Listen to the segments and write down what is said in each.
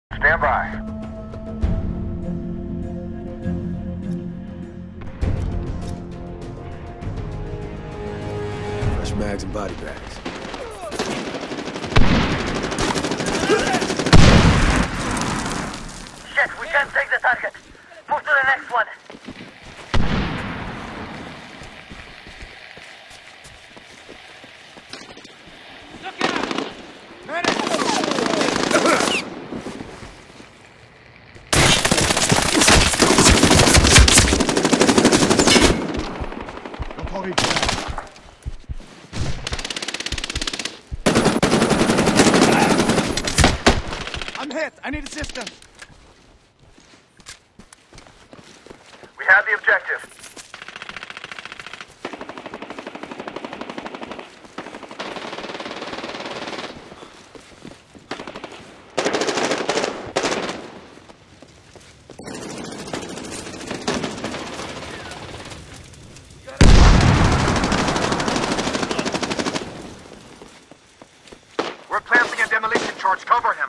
Stand by. Fresh mags and body bags. Shit, we can't take the target. Move to the next one. I'm hit. I need assistance. We have the objective. We're planting a demolition charge. Cover him.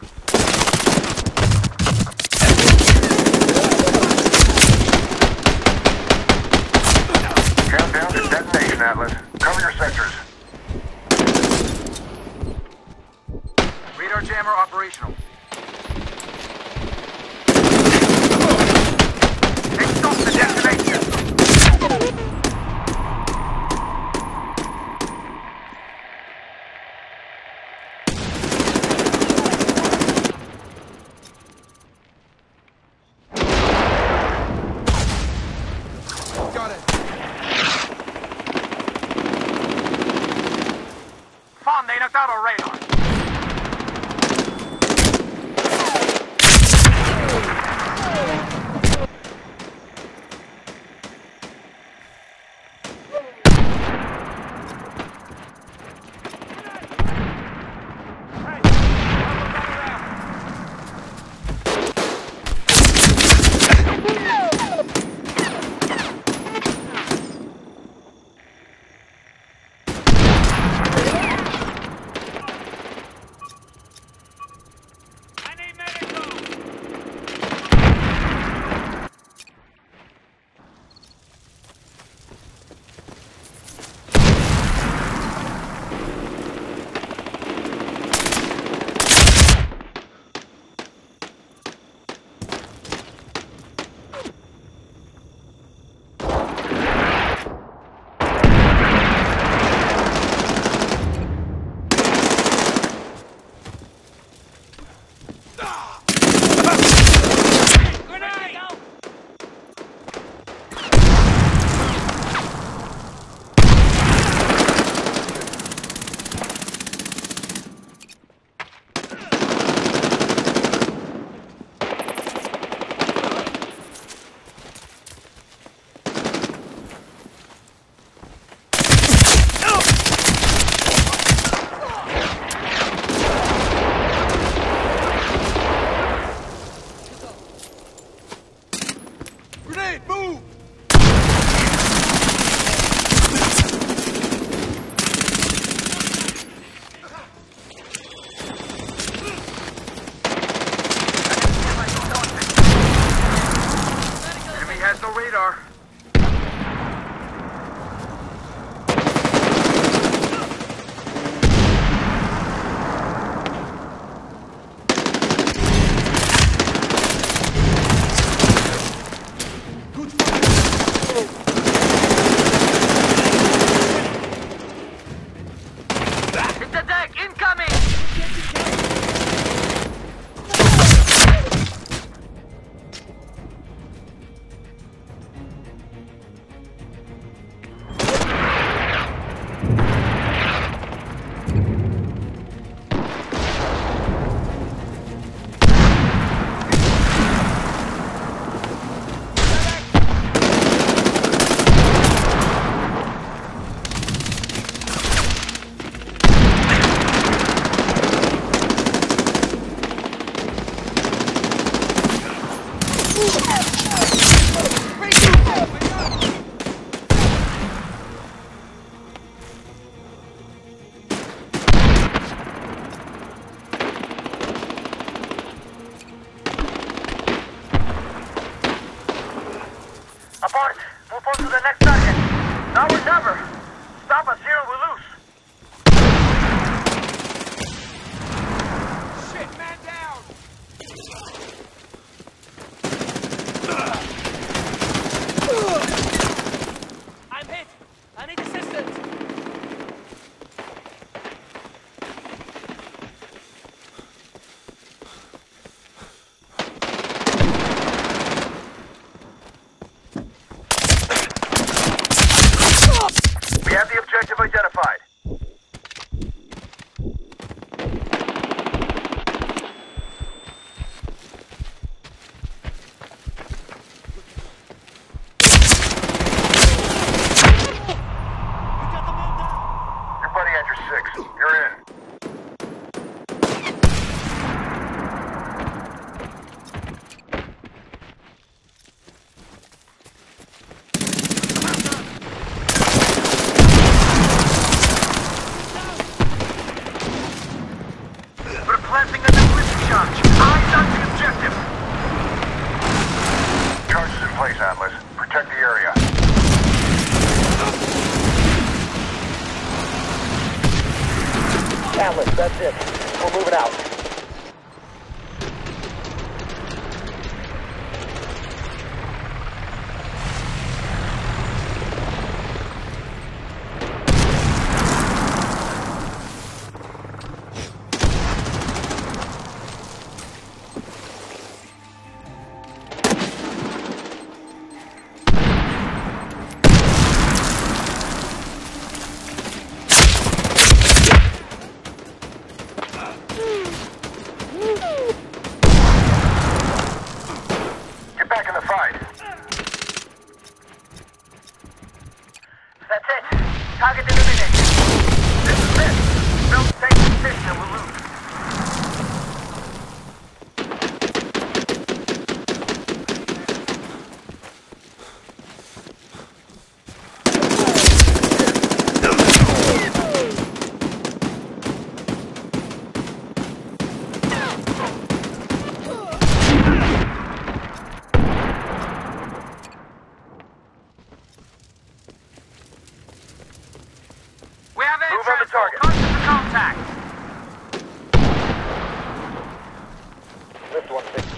Countdown to detonation, Atlas. Cover your sectors. Radar jammer operational. Take stock the destination. Got it. Farm, they knocked out our radar. Grenade, move! Enemy has no radar. Good fight. It's a deck incoming!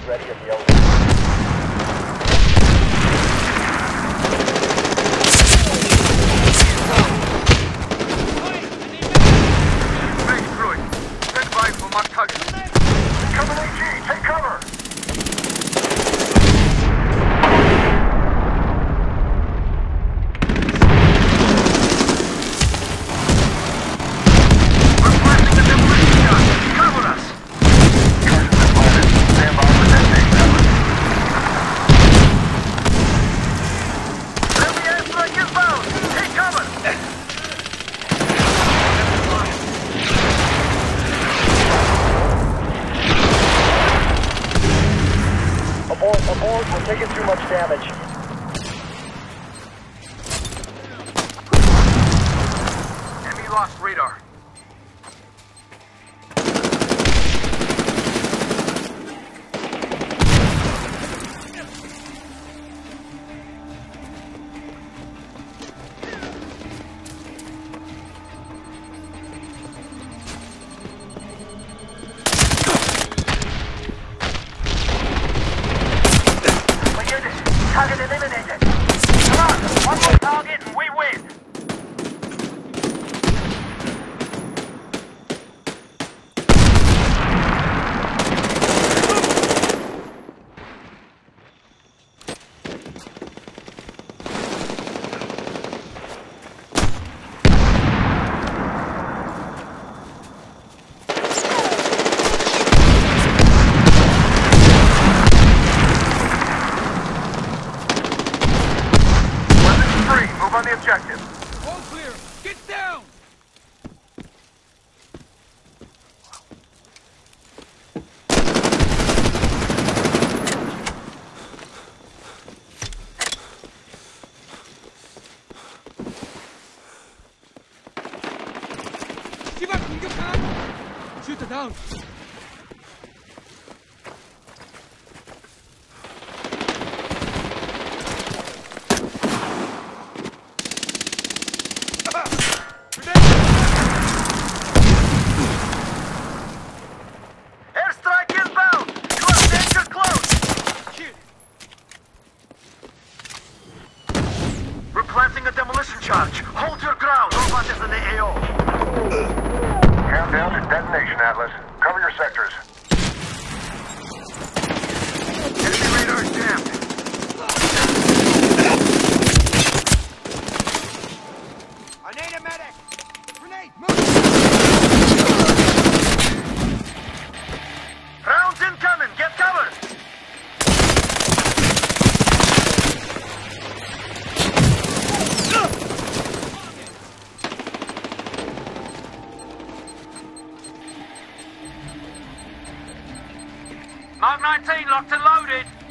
ready at the elevator. Make through it. Stand by for my target. Cover AG, take cover! We're planting the demolition gun. Cover us! Target is planted. Stand by for detonation, Atlas. Enemy airstrike inbound! Take cover! Abort, we're taking too much damage. Enemy lost radar. We did it. Target eliminated. Come on, one more target and we win. Weapons free. Move on the objective. All clear. Get down! 씨발 공격하나? Shoot it down. Airstrike inbound! You are danger close! Shit. We're planting a demolition charge. Hold your ground. Robot is in the AO. Countdown to detonation, Atlas. Cover your sectors. Enemy radar jammed. I need a medic. Grenade, move! Rounds incoming. Get covered. Mark 19 locked and loaded.